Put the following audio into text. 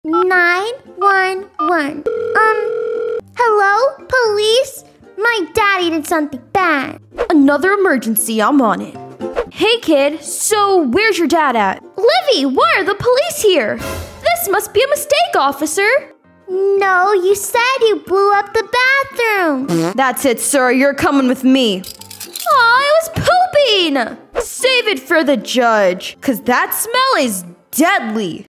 911. Hello, police? My daddy did something bad. Another emergency, I'm on it. Hey kid, so where's your dad at? Livy, why are the police here? This must be a mistake, officer. No, you said you blew up the bathroom. That's it, sir, you're coming with me. Aw, I was pooping! Save it for the judge, 'cause that smell is deadly.